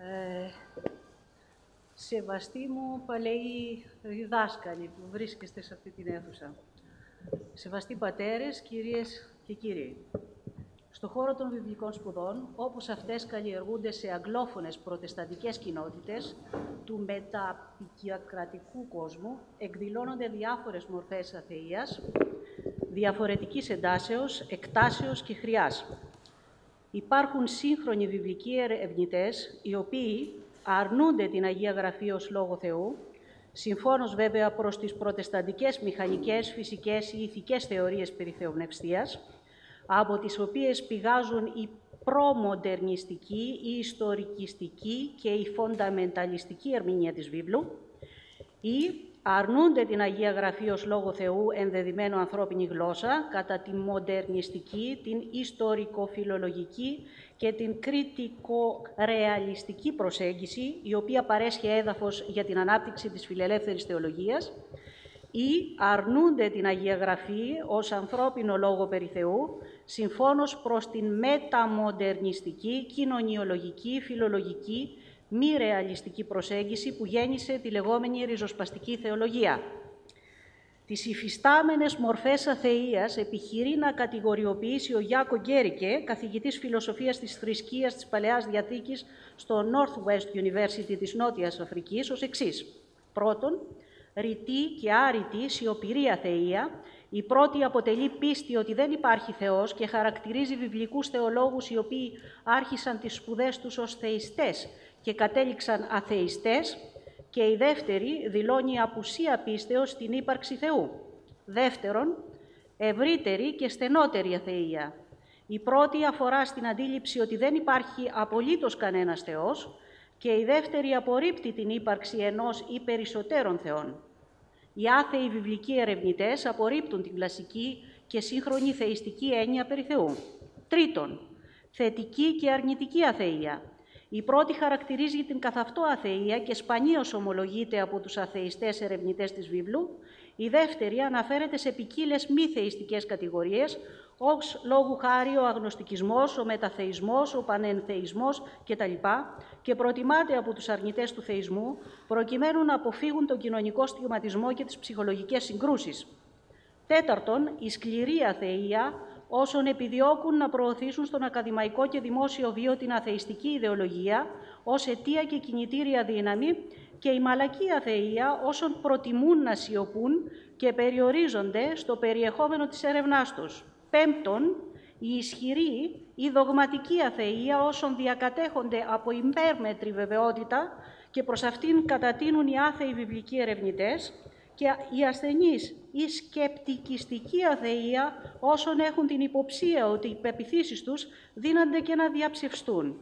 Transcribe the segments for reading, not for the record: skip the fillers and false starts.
Σεβαστοί μου παλαιοί διδάσκαλοι που βρίσκεστε σε αυτή την αίθουσα. Σεβαστοί πατέρες, κυρίες και κύριοι. Στο χώρο των βιβλικών σπουδών, όπως αυτές καλλιεργούνται σε αγγλόφωνες προτεσταντικές κοινότητες του μεταπικιακρατικού κόσμου, εκδηλώνονται διάφορες μορφές αθείας, διαφορετικής εντάσεως, εκτάσεως και χρειάς. Υπάρχουν σύγχρονοι βιβλικοί ερευνητές, οι οποίοι αρνούνται την Αγία Γραφή ως Λόγο Θεού, συμφώνως βέβαια προς τις προτεσταντικές μηχανικές, φυσικές ή ηθικές θεωρίες περί θεοπνευστίας, από τις οποίες πηγάζουν η προμοντερνιστική, η ιστορικιστική και η φονταμενταλιστική ερμηνεία της βίβλου, ή αρνούνται την Αγία Γραφή ως Λόγο Θεού ενδεδειμένο ανθρώπινη γλώσσα κατά τη μοντερνιστική, την ιστορικοφιλολογική και την κριτικορεαλιστική προσέγγιση, η οποία παρέσχει έδαφος για την ανάπτυξη της φιλελεύθερης θεολογίας, ή αρνούνται την Αγία Γραφή ως ανθρώπινο λόγο περί Θεού, συμφώνως προς την μεταμοντερνιστική, κοινωνιολογική, φιλολογική, μη ρεαλιστική προσέγγιση που γέννησε τη λεγόμενη ριζοσπαστική θεολογία. Τις υφιστάμενες μορφές αθείας επιχειρεί να κατηγοριοποιήσει ο Γιάκο Γκέρικε, καθηγητής φιλοσοφίας της θρησκείας της Παλαιάς Διαθήκης στο Northwest University της Νότιας Αφρικής, ως εξής. Πρώτον, ρητή και άρρητη σιωπηρή αθεία. Η πρώτη αποτελεί πίστη ότι δεν υπάρχει Θεός και χαρακτηρίζει βιβλικούς θεολόγους οι οποίοι άρχισαν τις σπουδές τους ως θεϊστές και κατέληξαν αθεϊστές, και η δεύτερη δηλώνει απουσία πίστεως στην ύπαρξη Θεού. Δεύτερον, ευρύτερη και στενότερη αθεία. Η πρώτη αφορά στην αντίληψη ότι δεν υπάρχει απολύτως κανένας Θεός και η δεύτερη απορρίπτει την ύπαρξη ενός ή περισσότερων θεών. Οι άθεοι βιβλικοί ερευνητές απορρίπτουν την κλασική και σύγχρονη θεϊστική έννοια περί Θεού. Τρίτον, θετική και αρνητική αθεία. Η πρώτη χαρακτηρίζει την καθ' αυτό αθεία και σπανίως ομολογείται από τους αθεϊστές ερευνητές της βίβλου. Η δεύτερη αναφέρεται σε ποικίλες μη θεϊστικές κατηγορίες, ως λόγου χάρη ο αγνωστικισμός, ο μεταθεϊσμός, ο πανενθεϊσμός κτλ. Και προτιμάται από τους αρνητές του θεϊσμού, προκειμένου να αποφύγουν τον κοινωνικό στιγματισμό και τις ψυχολογικές συγκρούσεις. Τέταρτον, η σκληρή αθεία, όσων επιδιώκουν να προωθήσουν στον ακαδημαϊκό και δημόσιο βίο την αθεϊστική ιδεολογία ως αιτία και κινητήρια δύναμη, και η μαλακή αθεία, όσων προτιμούν να σιωπούν και περιορίζονται στο περιεχόμενο της έρευνάς τους. Πέμπτον, η ισχυρή ή δογματική αθεία, όσων διακατέχονται από υπέρμετρη βεβαιότητα και προς αυτήν κατατείνουν οι άθεοι βιβλικοί ερευνητές, και οι ασθενείς ή σκεπτικιστική αθεία, όσων έχουν την υποψία ότι οι πεποιθήσεις τους δύνανται και να διαψευστούν.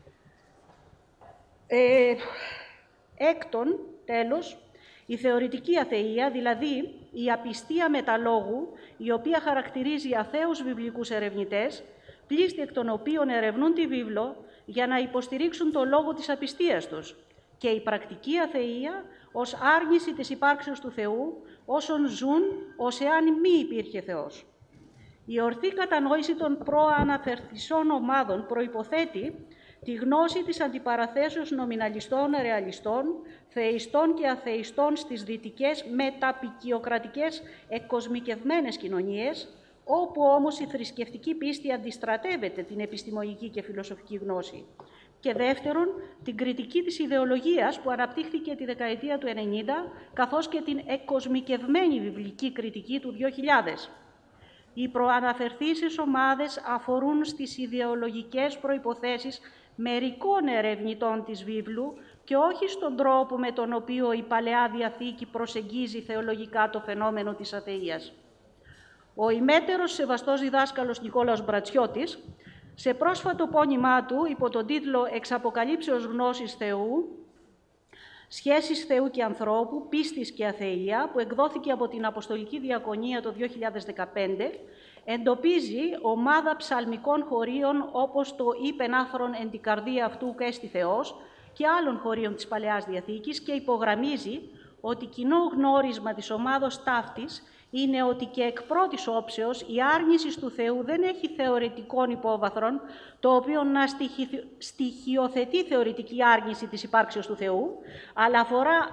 Έκτον, τέλος, η θεωρητική αθεία, δηλαδή η απιστία μεταλόγου, η οποία χαρακτηρίζει αθέους βιβλικούς ερευνητές, πλήστοι εκ των οποίων ερευνούν τη βίβλο για να υποστηρίξουν το λόγο της απιστίας τους, και η πρακτική αθεία ως άρνηση της υπάρξεως του Θεού, όσων ζουν ως εάν μη υπήρχε Θεός. Η ορθή κατανόηση των προαναφερθισών ομάδων προϋποθέτει τη γνώση της αντιπαραθέσεως νομιναλιστών, ρεαλιστών, θεϊστών και αθεϊστών στις δυτικές μεταπικιοκρατικές εκκοσμικευμένες κοινωνίες, όπου όμως η θρησκευτική πίστη αντιστρατεύεται την επιστημονική και φιλοσοφική γνώση. Και δεύτερον, την κριτική της ιδεολογίας που αναπτύχθηκε τη δεκαετία του 90, καθώς και την εκκοσμικευμένη βιβλική κριτική του 2000. Οι προαναφερθήσεις ομάδες αφορούν στις ιδεολογικές προϋποθέσεις μερικών ερευνητών της βίβλου και όχι στον τρόπο με τον οποίο η Παλαιά Διαθήκη προσεγγίζει θεολογικά το φαινόμενο της αθείας. Ο ημέτερος σεβαστός διδάσκαλος Νικόλαος Μπρατσιώτης, σε πρόσφατο πόνημά του, υπό τον τίτλο «Εξ αποκαλύψεως γνώσης Θεού, σχέσεις Θεού και ανθρώπου, πίστης και αθεία», που εκδόθηκε από την Αποστολική Διακονία το 2015, εντοπίζει ομάδα ψαλμικών χωρίων όπως το «Είπεν άφρον εν την καρδία αυτού και έστι Θεός» και άλλων χωρίων της Παλαιάς Διαθήκης, και υπογραμμίζει ότι κοινό γνώρισμα της ομάδος ταύτης είναι ότι και εκ πρώτης όψεως η άρνηση του Θεού δεν έχει θεωρητικών υπόβαθρον, το οποίο να στοιχειοθετεί θεωρητική άρνηση της υπάρξεως του Θεού, αλλά αφορά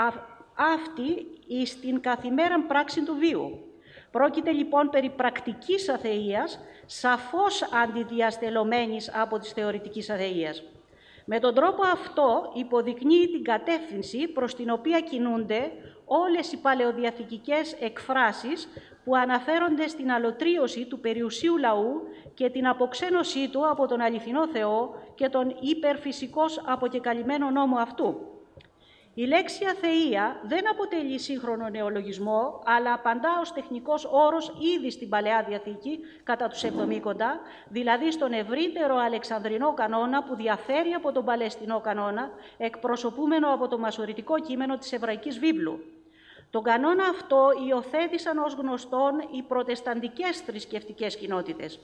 αυτή στην καθημέραν πράξη του βίου. Πρόκειται λοιπόν περί πρακτικής αθείας, σαφώς αντιδιαστελωμένης από της θεωρητικής αθείας. Με τον τρόπο αυτό υποδεικνύει την κατεύθυνση προς την οποία κινούνται όλες οι παλαιοδιαθηκικές εκφράσεις που αναφέρονται στην αλωτρίωση του περιουσίου λαού και την αποξένωσή του από τον αληθινό Θεό και τον υπερφυσικώς αποκεκαλυμμένο νόμο αυτού. Η λέξη αθεία δεν αποτελεί σύγχρονο νεολογισμό, αλλά απαντά ως τεχνικός όρος ήδη στην Παλαιά Διαθήκη κατά τους Εβδομήκοντα, δηλαδή στον ευρύτερο Αλεξανδρινό κανόνα που διαφέρει από τον Παλαιστινό κανόνα, εκπροσωπούμενο από το μασωρητικό κείμενο της Εβραϊκής Βίβλου. Τον κανόνα αυτό υιοθέτησαν ως γνωστόν οι προτεσταντικές θρησκευτικές κοινότητες.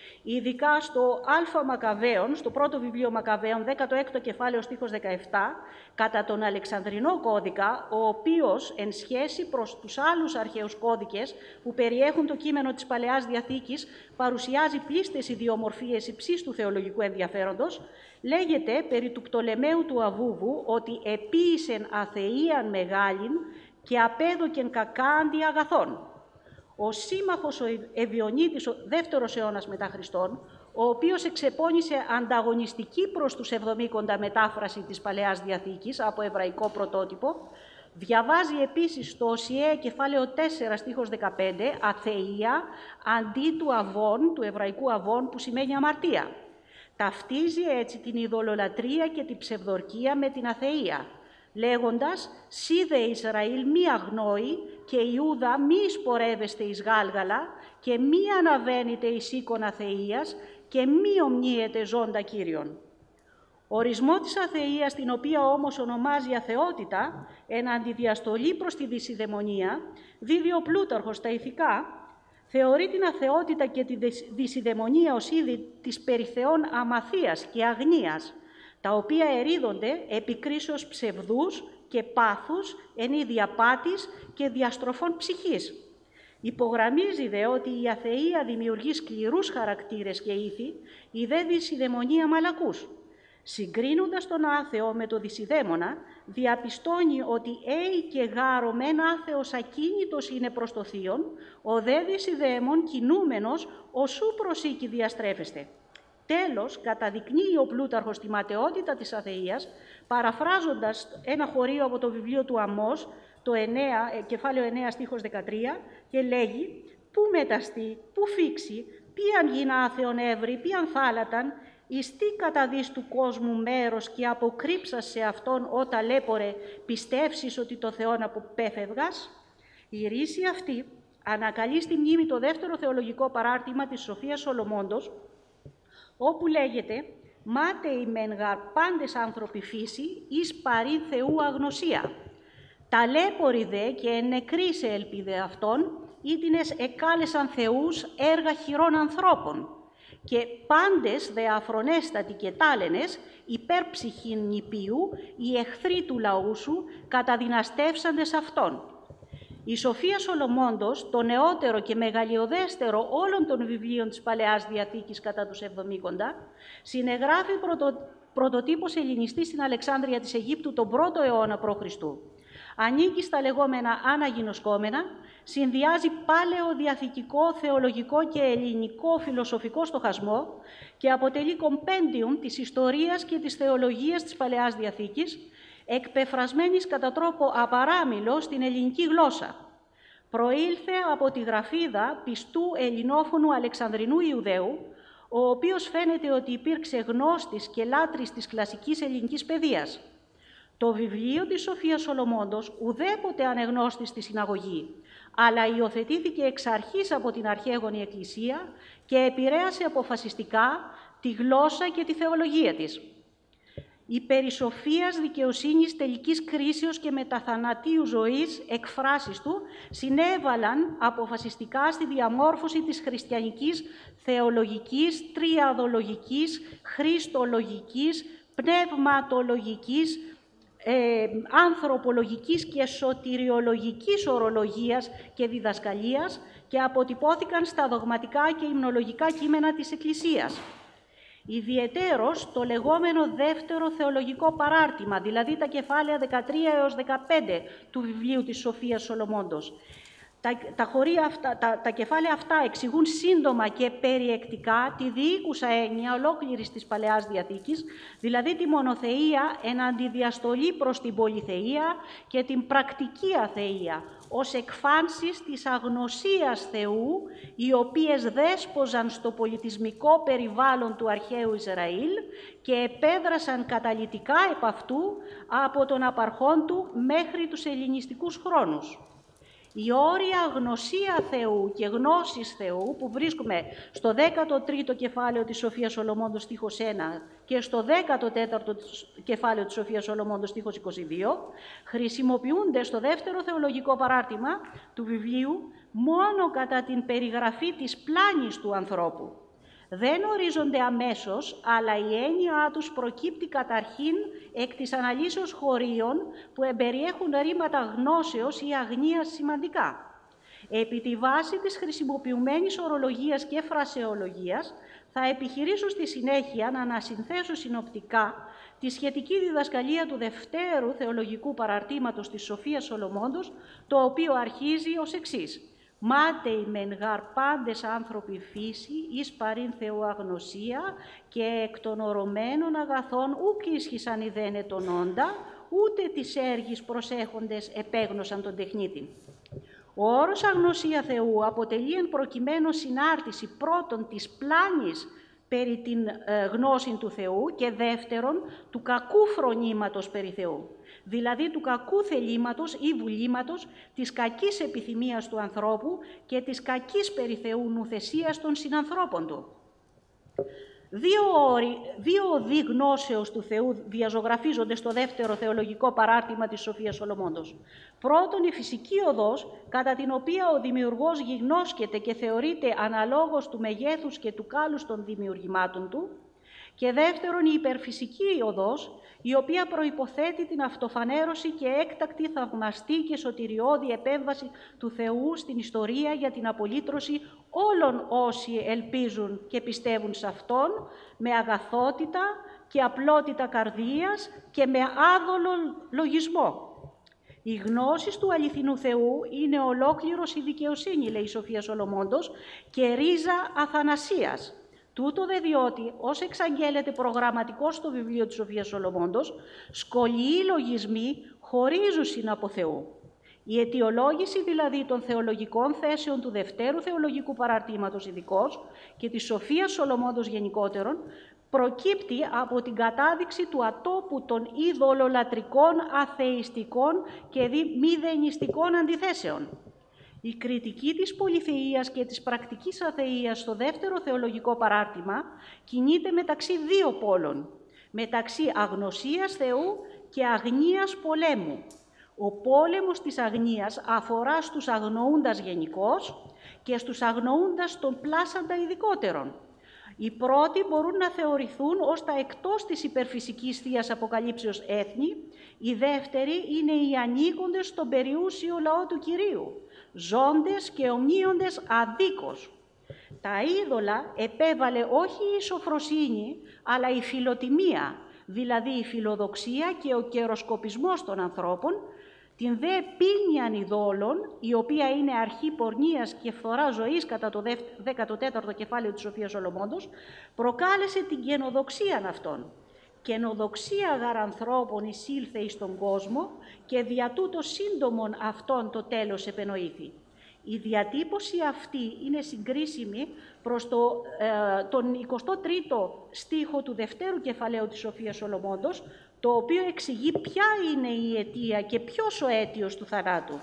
Ειδικά στο Α Μακαβαίων, στο πρώτο βιβλίο Μακαβαίων, 16ο κεφάλαιο στίχος 17, κατά τον Αλεξανδρινό κώδικα, ο οποίος εν σχέση προς τους άλλους αρχαίους κώδικες που περιέχουν το κείμενο της Παλαιάς Διαθήκης, παρουσιάζει πλήστες ιδιομορφίες υψίστου θεολογικού ενδιαφέροντος, λέγεται περί του Πτολεμαίου του Αβούβου ότι «επίησεν αθείαν μεγάλην και απέδοκεν κακά αντί αγαθών». Ο σύμμαχος ο Ευιονίτης, ο 2ος αιώνας μετά Χριστόν, ο οποίος εξεπώνησε ανταγωνιστική προς τους Εβδομήκοντα μετάφραση της Παλαιάς Διαθήκης από εβραϊκό πρωτότυπο, διαβάζει επίσης στο Οσιαία κεφάλαιο 4 στίχος 15 αθεία αντί του αβών, του εβραϊκού αβών που σημαίνει αμαρτία. Ταυτίζει έτσι την ειδωλολατρία και την ψευδορκία με την αθεία, λέγοντας «Σύ δε Ισραήλ μη αγνόη και Ιούδα μη εισπορεύεστε εις γάλγαλα και μη αναβαίνετε εις οίκον αθείας και μη ομνίετε ζώντα Κύριον». Ορισμό της αθείας, την οποία όμως ονομάζει αθεότητα, εν αντιδιαστολή προς τη δυσιδαιμονία, δίδει ο Πλούταρχος στα Ηθικά, θεωρεί την αθεότητα και τη δυσιδαιμονία ως είδη της περιθεών αμαθίας και αγνίας, τα οποία ερίδονται επικρίσεως ψευδούς και πάθους εν είδη απάτης και διαστροφών ψυχής. Υπογραμμίζει δε ότι η αθεία δημιουργεί σκληρούς χαρακτήρες και ήθη, η δε δυσιδαιμονία μαλακούς. Συγκρίνοντας τον άθεο με το δυσιδαίμονα, διαπιστώνει ότι και γάρο μεν άθεος ακίνητος είναι προς το θείον, ο δε δυσιδαίμων κινούμενος οσού προσήκει διαστρέφεστε. Τέλος, καταδεικνύει ο Πλούταρχος τη ματαιότητα της αθείας, παραφράζοντας ένα χωρίο από το βιβλίο του Αμώς, το 9, κεφάλαιο 9, στίχος 13, και λέγει «Πού μεταστεί, πού φύξει, ποιαν γίνα άθεον εύρη, ποιαν θάλαταν, εις τι καταδείς του κόσμου μέρος και αποκρύψας σε αυτόν ό ταλέπορε πιστεύσεις ότι το Θεόν αποπέφευγας». Η ρίση αυτή ανακαλεί στη μνήμη το δεύτερο θεολογικό παράρτημα της Σοφίας Σολομώντος, όπου λέγεται «Μάταιοι μεν γαρ πάντες άνθρωποι φύση, εις παρήν Θεού αγνωσία. Ταλέποροι δε και εν νεκροί σε ελπίδε αυτών, ήτινες εκάλεσαν Θεούς έργα χειρών ανθρώπων. Και πάντες δε αφρονέστατοι και τάλαινες, υπέρ ψυχήν νηπίου, οι εχθροί του λαού σου, καταδυναστεύσαντες αυτόν». Η Σοφία Σολομώντος, το νεότερο και μεγαλειωδέστερο όλων των βιβλίων της Παλαιάς Διαθήκης κατά τους Εβδομήκοντα, συνεγράφει πρωτοτύπος ελληνιστής στην Αλεξάνδρεια της Αιγύπτου τον 1ο αιώνα π.Χ. Ανήκει στα λεγόμενα αναγινωσκόμενα, συνδυάζει παλαιοδιαθηκικό, θεολογικό και ελληνικό φιλοσοφικό στοχασμό και αποτελεί κομπέντιουμ της ιστορίας και της θεολογίας της Παλαιάς Διαθήκης, εκπεφρασμένης κατά τρόπο απαράμιλο στην ελληνική γλώσσα. Προήλθε από τη γραφίδα πιστού ελληνόφωνου Αλεξανδρινού Ιουδαίου, ο οποίος φαίνεται ότι υπήρξε γνώστης και λάτρης της κλασικής ελληνικής παιδείας. Το βιβλίο της Σοφίας Σολομώντος ουδέποτε ανεγνώστη στη συναγωγή, αλλά υιοθετήθηκε εξ αρχής από την αρχαίγονη Εκκλησία και επηρέασε αποφασιστικά τη γλώσσα και τη θεολογία της. Οι περί σοφίας, δικαιοσύνης, τελικής κρίσεως και μεταθανατίου ζωής εκφράσεις του συνέβαλαν αποφασιστικά στη διαμόρφωση της χριστιανικής θεολογικής, τριαδολογικής, χριστολογικής, πνευματολογικής, ανθρωπολογικής και σωτηριολογικής ορολογίας και διδασκαλίας και αποτυπώθηκαν στα δογματικά και υμνολογικά κείμενα της Εκκλησίας. Ιδιαιτέρως το λεγόμενο δεύτερο θεολογικό παράρτημα, δηλαδή τα κεφάλαια 13 έως 15 του βιβλίου της Σοφίας Σολομώντος. Τα κεφάλαια αυτά εξηγούν σύντομα και περιεκτικά τη διοίκουσα έννοια ολόκληρης της Παλαιάς Διαθήκης, δηλαδή τη μονοθεΐα εν αντιδιαστολή προς την πολυθεΐα και την πρακτική αθεΐα, ως εκφάνσεις της αγνωσίας Θεού, οι οποίες δέσποζαν στο πολιτισμικό περιβάλλον του αρχαίου Ισραήλ και επέδρασαν καταλυτικά επ' αυτού από τον απαρχόν του μέχρι τους ελληνιστικούς χρόνους. Η όρια γνωσία Θεού και γνώσης Θεού που βρίσκουμε στο 13ο κεφάλαιο της Σοφίας Σολομώντος στίχος 1 και στο 14ο κεφάλαιο της Σοφίας Σολομώντος στίχος 22 χρησιμοποιούνται στο δεύτερο θεολογικό παράρτημα του βιβλίου μόνο κατά την περιγραφή της πλάνης του ανθρώπου. Δεν ορίζονται αμέσως, αλλά η έννοια τους προκύπτει καταρχήν εκ της αναλύσεως χωρίων που εμπεριέχουν ρήματα γνώσεως ή αγνίας σημαντικά. Επί τη βάση της χρησιμοποιουμένης ορολογίας και φρασεολογίας, θα επιχειρήσω στη συνέχεια να ανασυνθέσω συνοπτικά τη σχετική διδασκαλία του δευτέρου θεολογικού παραρτήματος της Σοφίας Σολομώντος, το οποίο αρχίζει ως εξής. «Μάταιοι μεν γαρ πάντες άνθρωποι φύση, εις παρήν Θεού αγνωσία, και εκ των ορωμένων αγαθών ουκ ίσχυσαν ιδένε τον όντα, ούτε τις έργης προσέχοντες επέγνωσαν τον τεχνίτη». Ο όρος αγνωσία Θεού αποτελεί εν προκειμένου συνάρτηση πρώτον της πλάνης περί την γνώση του Θεού και δεύτερον του κακού φρονήματος περί Θεού, δηλαδή του κακού θελήματος ή βουλήματος, της κακής επιθυμίας του ανθρώπου και της κακής περί Θεού νουθεσίας των συνανθρώπων του. Δύο οδοί γνώσεως του Θεού διαζωγραφίζονται στο δεύτερο θεολογικό παράρτημα της Σοφίας Σολομώντος. Πρώτον, η φυσική οδός, κατά την οποία ο δημιουργός γιγνώσκεται και θεωρείται αναλόγως του μεγέθους και του κάλους των δημιουργημάτων του. Και δεύτερον, η υπερφυσική οδός, η οποία προϋποθέτει την αυτοφανέρωση και έκτακτη, θαυμαστή και σωτηριώδη επέμβαση του Θεού στην ιστορία για την απολύτρωση όλων όσοι ελπίζουν και πιστεύουν σε Αυτόν, με αγαθότητα και απλότητα καρδίας και με άδολο λογισμό. Η γνώση του αληθινού Θεού είναι ολόκληρος η δικαιοσύνη, λέει η Σοφία Σολομώντος, και ρίζα αθανασίας. Τούτο δε διότι, ως εξαγγέλλεται προγραμματικό στο βιβλίο της Σοφίας Σολομώντος, σκολιοί λογισμοί χωρίζουσιν από Θεού. Η αιτιολόγηση δηλαδή των θεολογικών θέσεων του δευτέρου θεολογικού παραρτήματος ειδικώς και της Σοφίας Σολομώντος γενικότερον, προκύπτει από την κατάδειξη του ατόπου των ειδωλολατρικών, αθεϊστικών και μη δεηνιστικών αντιθέσεων. Η κριτική της πολυθεΐας και της πρακτικής αθεΐας στο δεύτερο θεολογικό παράρτημα κινείται μεταξύ δύο πόλων, μεταξύ αγνωσίας Θεού και αγνίας πολέμου. Ο πόλεμος της αγνίας αφορά στους αγνοούντας γενικώς και στους αγνοούντας των πλάσαντα ειδικότερον. Οι πρώτοι μπορούν να θεωρηθούν ως τα εκτός της υπερφυσικής θείας αποκαλύψεως έθνη, οι δεύτεροι είναι οι ανήκοντες στον περιούσιο λαό του Κυρίου, ζώντες και ομνίοντες αδίκως. Τα είδωλα επέβαλε όχι η σοφροσύνη, αλλά η φιλοτιμία, δηλαδή η φιλοδοξία και ο καιροσκοπισμός των ανθρώπων, την δε πίνιαν ειδόλων, η οποία είναι αρχή πορνείας και φθορά ζωής κατά το 14ο κεφάλαιο της Σοφίας Σολομώντος, προκάλεσε την καινοδοξίαν αυτών. Καινοδοξία γαρ ανθρώπων εισήλθε εις τον κόσμο και δια τούτο σύντομον αυτόν το τέλος επενοήθη. Η διατύπωση αυτή είναι συγκρίσιμη προς τον 23ο στίχο του δευτέρου κεφαλαίου της Σοφίας Σολομώντος, το οποίο εξηγεί ποια είναι η αιτία και ποιος ο αίτιος του θανάτου.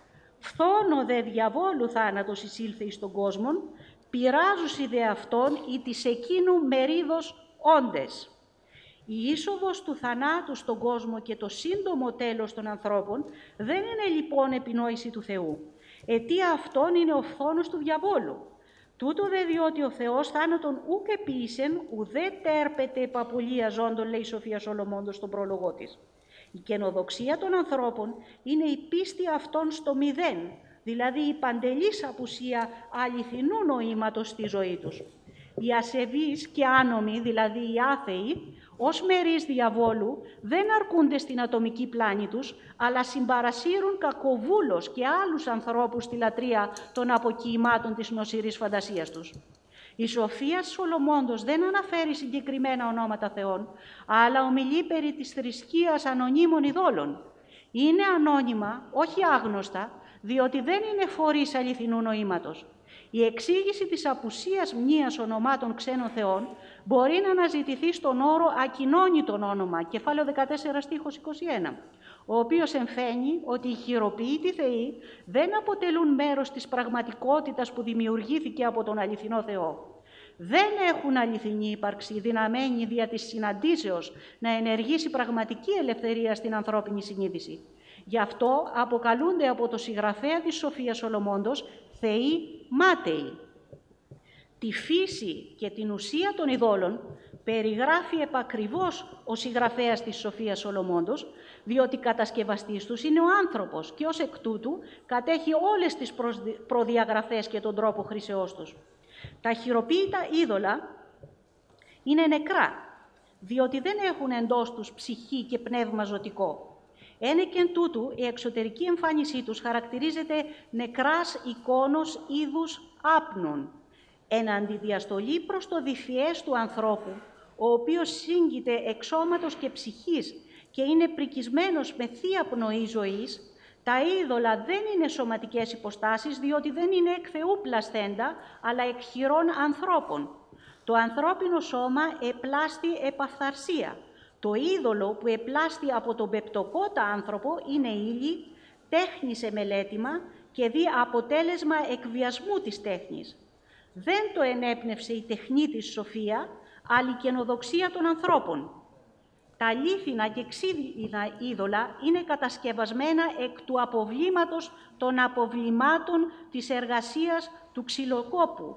«Φθόνο δε διαβόλου θάνατος εισήλθε εις τον κόσμον, πειράζουσι δε αυτόν ή της εκείνου μερίδος όντες». Η είσοδος του θανάτου στον κόσμο και το σύντομο τέλος των ανθρώπων δεν είναι λοιπόν επινόηση του Θεού. Αιτία αυτών είναι ο φθόνος του διαβόλου. Τούτο δε διότι ο Θεός θάνατον ουκ επίησεν, ουδέ τέρπεται επαπολία ζώντων, λέει η Σοφία Σολομώντος στον πρόλογό της. Η καινοδοξία των ανθρώπων είναι η πίστη αυτών στο μηδέν, δηλαδή η παντελής απουσία αληθινού νοήματος στη ζωή τους. Οι ασεβείς και άνομοι, δηλαδή οι άθεοι, ως μερίς διαβόλου, δεν αρκούνται στην ατομική πλάνη τους, αλλά συμπαρασύρουν κακοβούλος και άλλους ανθρώπους στη λατρεία των αποκοιημάτων της νοσηρής φαντασίας τους. Η Σοφία Σολομώντος δεν αναφέρει συγκεκριμένα ονόματα θεών, αλλά ομιλεί περί της θρησκείας ανωνύμων ειδόλων. Είναι ανώνυμα, όχι άγνωστα, διότι δεν είναι φορείς αληθινού νοήματος. Η εξήγηση της απουσίας μνήας ονομάτων ξένων θεών μπορεί να αναζητηθεί στον όρο ακοινώνητον όνομα, κεφάλαιο 14 στίχος 21, ο οποίος εμφαίνει ότι οι χειροποίητοι θεοί δεν αποτελούν μέρος της πραγματικότητας που δημιουργήθηκε από τον αληθινό Θεό. Δεν έχουν αληθινή ύπαρξη, δυναμένη δια της συναντήσεως να ενεργήσει πραγματική ελευθερία στην ανθρώπινη συνείδηση. Γι' αυτό αποκαλούνται από το συγγραφέα της Σοφίας Σολομώντος θεοί μάταιοι. Τη φύση και την ουσία των ειδόλων περιγράφει επακριβώς ο συγγραφέας της Σοφίας Σολομώντος, διότι κατασκευαστής τους είναι ο άνθρωπος και ως εκ τούτου κατέχει όλες τις προδιαγραφές και τον τρόπο χρήσεώς τους. Τα χειροποίητα είδωλα είναι νεκρά, διότι δεν έχουν εντός τους ψυχή και πνεύμα ζωτικό. Ένεκεν τούτου, η εξωτερική εμφάνισή τους χαρακτηρίζεται νεκράς εικόνος είδους άπνων, εν αντιδιαστολή προς το διφιές του ανθρώπου, ο οποίος σύγκειται εξ σώματος και ψυχής και είναι πρικισμένος με θεία πνοή ζωής. Τα είδωλα δεν είναι σωματικές υποστάσεις, διότι δεν είναι εκ Θεού πλασθέντα, αλλά εκ χειρών ανθρώπων. Το ανθρώπινο σώμα επλάστη επαφθαρσία. Το είδωλο που επλάστη από τον πεπτοκότα άνθρωπο είναι ύλη, τέχνη σε μελέτημα και δι' αποτέλεσμα εκβιασμού της τέχνης. Δεν το ενέπνευσε η τεχνή της Σοφία, αλλά η καινοδοξία των ανθρώπων. Τα λίθινα και ξύλινα είδωλα είναι κατασκευασμένα εκ του αποβλήματος των αποβλημάτων της εργασίας του ξυλοκόπου,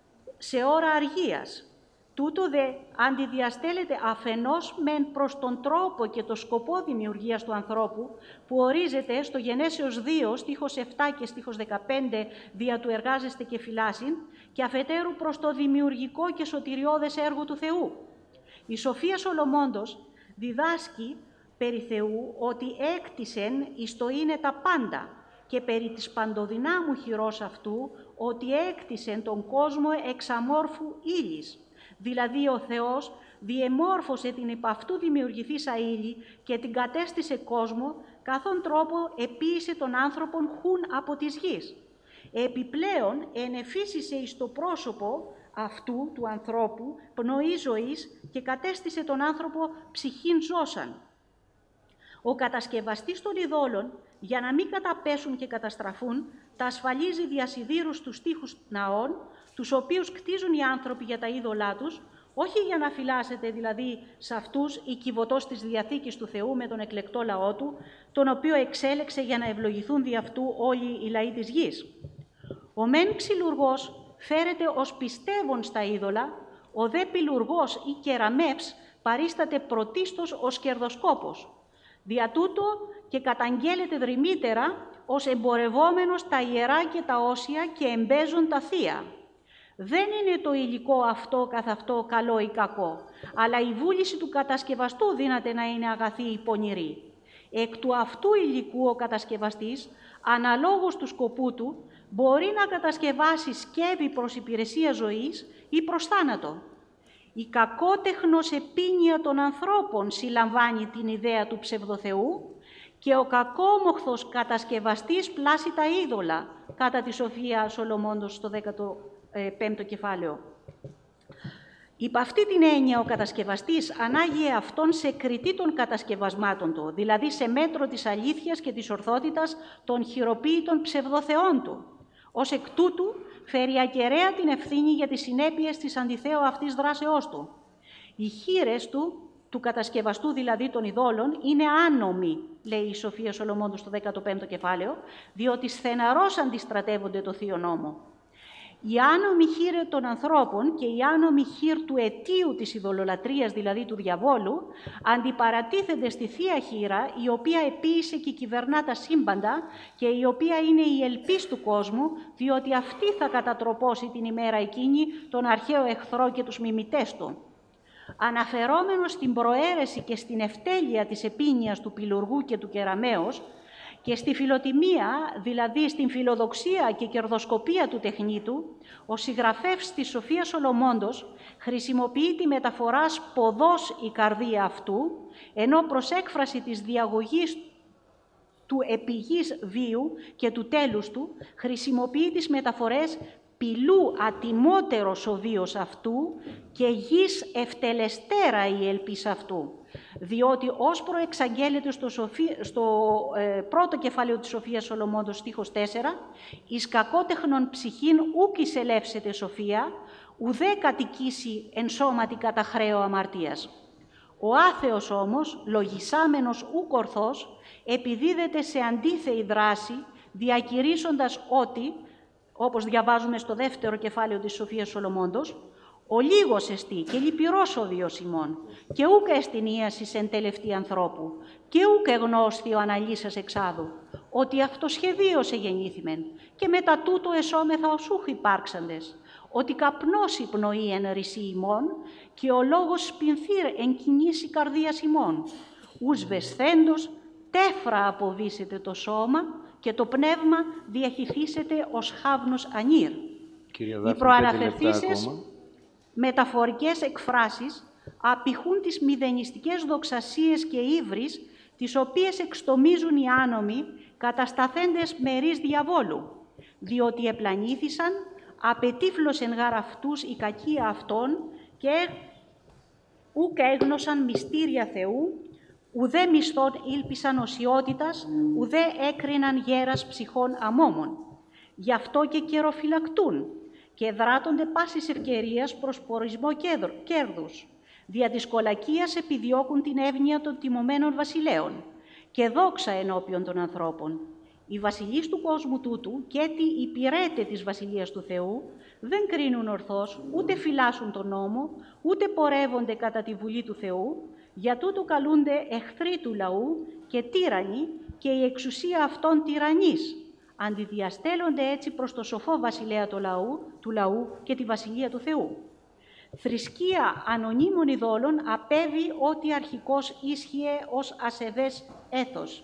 σε ώρα αργίας. Τούτο δε αντιδιαστέλλεται αφενός μεν προς τον τρόπο και το σκοπό δημιουργίας του ανθρώπου, που ορίζεται στο Γενέσεως 2, στίχος 7 και στίχος 15, δια του εργάζεστε και φυλάσσιν, και αφετέρου προς το δημιουργικό και σωτηριώδες έργο του Θεού. Η Σοφία Σολομώντος διδάσκει περί Θεού ότι έκτισεν εις το είναι τα πάντα και περί της παντοδυνάμου χειρός αυτού ότι έκτισεν τον κόσμο εξ αμόρφου ύλης. Δηλαδή ο Θεός διεμόρφωσε την υπ' αυτού δημιουργηθήσα ύλη και την κατέστησε κόσμο, καθόν τρόπο επίησε τον άνθρωπον χουν από της γης. Επιπλέον ενεφύσισε εις το πρόσωπο αυτού του ανθρώπου πνοή ζωής και κατέστησε τον άνθρωπο ψυχήν ζώσαν. Ο κατασκευαστής των ειδόλων, για να μην καταπέσουν και καταστραφούν, τα ασφαλίζει διασιδήρους στους τοίχους ναών, τους οποίους κτίζουν οι άνθρωποι για τα είδωλά τους, όχι για να φυλάσσεται δηλαδή σε αυτούς η κυβωτός της Διαθήκης του Θεού με τον εκλεκτό λαό του, τον οποίο εξέλεξε για να ευλογηθούν δι' αυτού όλοι οι λαοί της γης. Ο μεν ξυλουργός φέρεται ως πιστεύων στα είδωλα, ο δε πυλουργός ή κεραμεύς παρίσταται πρωτίστως ως κερδοσκόπος. Δια τούτο και καταγγέλλεται δρυμύτερα ως εμπορευόμενος τα ιερά και τα όσια και εμπέζουν τα θεία. Δεν είναι το υλικό αυτό καθ' αυτό καλό ή κακό, αλλά η βούληση του κατασκευαστού δύναται να είναι αγαθή ή πονηρή. Εκ του αυτού υλικού ο κατασκευαστής, αναλόγως του σκοπού του, μπορεί να κατασκευάσει σκεύη προς υπηρεσία ζωής ή προς θάνατο. Η κακότεχνος επίνοια των ανθρώπων συλλαμβάνει την ιδέα του ψευδοθεού και ο κακόμοχθος κατασκευαστής πλάσει τα είδωλα, κατά τη Σοφία Σολομώντος στο 15ο κεφάλαιο. Υπ' αυτή την έννοια ο κατασκευαστής ανάγει αυτόν σε κριτή των κατασκευασμάτων του, δηλαδή σε μέτρο της αλήθειας και της ορθότητας των χειροποίητων ψευδοθεών του. Ως εκ τούτου φέρει ακεραία την ευθύνη για τις συνέπειες της αντιθέω αυτής δράσεώς του. Οι χείρες του κατασκευαστού δηλαδή των ειδόλων, είναι άνομοι, λέει η Σοφία Σολομώντος στο 15ο κεφάλαιο, διότι στεναρώς αντιστρατεύονται το Θείο Νόμο. Η άνομη χείρ των ανθρώπων και η άνομη χείρ του αιτίου της ειδωλολατρίας, δηλαδή του διαβόλου, αντιπαρατίθενται στη Θεία Χείρα, η οποία επίησε και κυβερνά τα σύμπαντα και η οποία είναι η ελπίς του κόσμου, διότι αυτή θα κατατροπώσει την ημέρα εκείνη τον αρχαίο εχθρό και τους μιμητές του. Αναφερόμενος στην προαίρεση και στην ευτέλεια της επίνοιας του πυλουργού και του κεραμέως, και στη φιλοτιμία, δηλαδή στην φιλοδοξία και κερδοσκοπία του τεχνίτου, ο συγγραφεύς της Σοφίας Σολομώντος χρησιμοποιεί τη μεταφορά «ποδός η καρδία αυτού», ενώ προς έκφραση της διαγωγής του επιγής βίου και του τέλους του χρησιμοποιεί τις μεταφορές «πυλού ατιμότερος ο βίος αυτού και γης ευτελεστέρα η ελπίς αυτού», διότι ως προεξαγγέλλεται στο πρώτο κεφάλαιο της Σοφίας Σολομώντος, στίχος 4, «Εις κακότεχνον ψυχήν ούκ εισελεύσεται σοφία, ουδέ κατοικήσει εν σώματι κατά χρέο αμαρτίας». Ο άθεος όμως, λογισάμενος ούκ ορθός, επιδίδεται σε αντίθεη δράση, διακηρύσσοντας ότι, όπως διαβάζουμε στο δεύτερο κεφάλαιο της Σοφίας Σολομώντος, «Ο λίγος εστί και λυπηρός ο βίος ημών, και ούκ εστιν ίασις εν τελευταία ανθρώπου, και ούκ εγνώσθη ο αναλύσας εξάδου, ότι αυτοσχεδίως εγεννήθημεν, και μετά τούτο εσώμεθα ως ούχ υπάρξαντες, ότι καπνός υπνοεί εν ρησί ημών, και ο λόγος σπινθύρ εν κινήσει καρδίας ημών, ους βεσθέντος τέφρα αποβήσετε το σώμα, και το πνεύμα διαχυθήσεται ως χάβνος ανήρ». Οι προαναφερθήσεις μεταφορικές εκφράσεις απηχούν τις μηδενιστικές δοξασίες και ύβρις, τις οποίες εξτομίζουν οι άνομοι κατασταθέντες μερίς διαβόλου, διότι επλανήθησαν, απετύφλωσεν γάρ αυτούς η κακία αυτών και ούκ έγνωσαν μυστήρια Θεού, ουδέ μισθών ήλπισαν οσιότητας, ουδέ έκριναν γέρας ψυχών αμόμων. Γι' αυτό και καιροφυλακτούν και δράτονται πάσης ευκαιρίας προς πορισμό κέρδους. Δια της κολακίας επιδιώκουν την εύνοια των τιμωμένων βασιλέων και δόξα ενώπιον των ανθρώπων. Οι βασιλείς του κόσμου τούτου και έτι υπηρέτε της Βασιλείας του Θεού δεν κρίνουν ορθώς, ούτε φυλάσσουν τον νόμο, ούτε πορεύονται κατά τη Βουλή του Θεού, για τούτο καλούνται εχθροί του λαού και τύρανοι και η εξουσία αυτών τυραννής. Αντιδιαστέλλονται έτσι προς το σοφό βασιλέα του λαού και τη Βασιλεία του Θεού. Θρησκεία ανωνύμων ειδόλων απέβει ότι αρχικώς ίσχυε ως ασεβές έθος.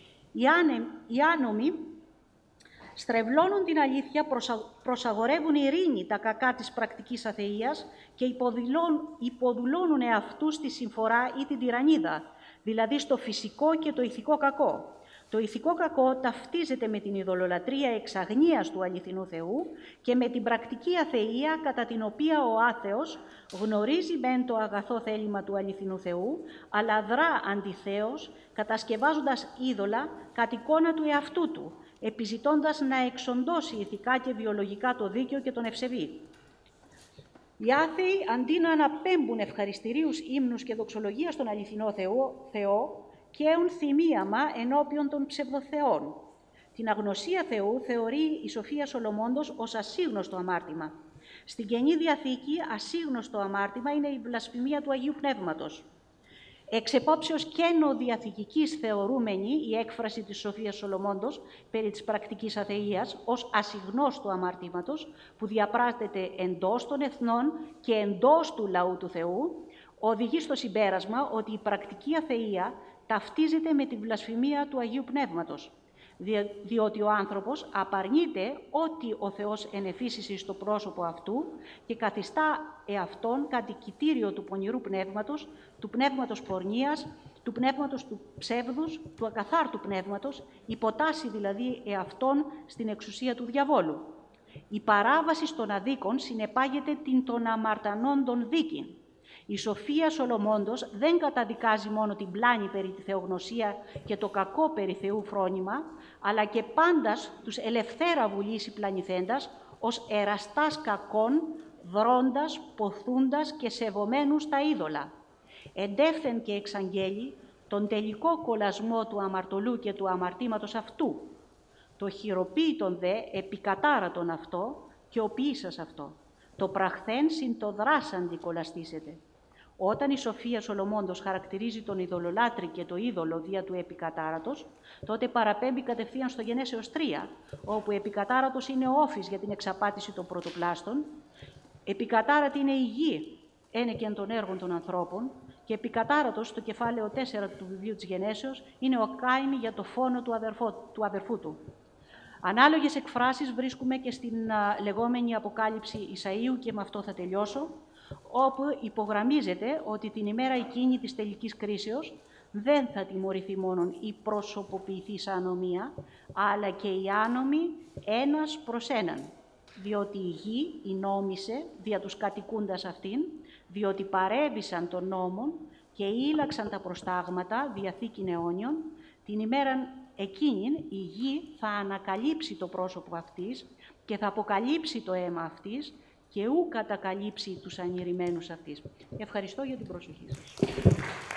Οι άνομοι στρεβλώνουν την αλήθεια, προσαγορεύουν ειρήνη τα κακά της πρακτικής αθείας και υποδουλώνουν εαυτούς στη συμφορά ή την τυραννίδα, δηλαδή στο φυσικό και το ηθικό κακό. Το ηθικό κακό ταυτίζεται με την ειδωλολατρία εξαγνίας του αληθινού Θεού και με την πρακτική αθεία κατά την οποία ο άθεος γνωρίζει μεν το αγαθό θέλημα του αληθινού Θεού, αλλά δρά αντιθέως, κατασκευάζοντας είδωλα κατ' εικόνα του εαυτού του, επιζητώντας να εξοντώσει ηθικά και βιολογικά το δίκαιο και τον ευσεβή. Οι άθεοι, αντί να αναπέμπουν ευχαριστηρίους ύμνους και δοξολογία στον αληθινό Θεό, καίουν θυμίαμα ενώπιον των ψευδοθεών. Την αγνωσία Θεού θεωρεί η Σοφία Σολομώντος ως ασύγνωστο αμάρτημα. Στην Καινή Διαθήκη, ασύγνωστο αμάρτημα είναι η βλασφημία του Αγίου Πνεύματος. Εξ επόψεως καινοδιαθηκικής θεωρούμενη η έκφραση της Σοφίας Σολομώντος περί της πρακτικής αθείας ως ασυγνώστου αμαρτήματος που διαπράττεται εντός των εθνών και εντός του λαού του Θεού, οδηγεί στο συμπέρασμα ότι η πρακτική αθεία ταυτίζεται με τη βλασφημία του Αγίου Πνεύματος, διότι ο άνθρωπος απαρνείται ότι ο Θεός ενεφύσισε στο πρόσωπο αυτού και καθιστά εαυτόν κατοικητήριο του πονηρού πνεύματος, του πνεύματος πορνείας, του πνεύματος του ψεύδους, του ακαθάρτου πνεύματος, υποτάσσει δηλαδή εαυτόν στην εξουσία του διαβόλου. Η παράβαση στον αδίκον συνεπάγεται την των αμαρτανών των δίκην. Η Σοφία Σολομώντος δεν καταδικάζει μόνο την πλάνη περί τη θεογνωσία και το κακό περί Θεού φρόνημα, αλλά και πάντας τους ελευθέρα βουλήσει πλανηθέντας ως εραστάς κακών, δρώντας, ποθούντας και σεβομένους τα είδωλα. Εντεύθεν και εξαγγέλει τον τελικό κολλασμό του αμαρτωλού και του αμαρτήματος αυτού. Το χειροποίητον δε επικατάρατον αυτό και ο ποιήσας αυτό. Το πραχθέν συν το δράσαν δικολαστήσετε. Όταν η Σοφία Σολομώντος χαρακτηρίζει τον ειδωλολάτρη και το είδωλο δια του επικατάρατος, τότε παραπέμπει κατευθείαν στο Γενέσεως 3, όπου επικατάρατος είναι ο όφης για την εξαπάτηση των πρωτοπλάστων, επικατάρατη είναι η γη, ένεκεν των έργων των ανθρώπων, και επικατάρατος, στο κεφάλαιο 4 του βιβλίου της Γενέσεως, είναι ο Κάιν για το φόνο του αδερφού του. Ανάλογες εκφράσεις βρίσκουμε και στην λεγόμενη Αποκάλυψη Ισαΐου, και με αυτό θα τελειώσω, όπου υπογραμμίζεται ότι την ημέρα εκείνη της τελικής κρίσεως δεν θα τιμωρηθεί μόνον η προσωποποιηθής ανομία, αλλά και οι άνομοι ένας προς έναν, διότι η γη νόμισε δια τους κατοικούντας αυτήν, διότι παρέβησαν των νόμων και ήλαξαν τα προστάγματα διαθήκην αιώνιων, την ημέραν εκείνην η γη θα ανακαλύψει το πρόσωπο αυτής και θα αποκαλύψει το αίμα αυτής και ου κατακαλύψει τους ανηρημένους αυτής. Ευχαριστώ για την προσοχή σας.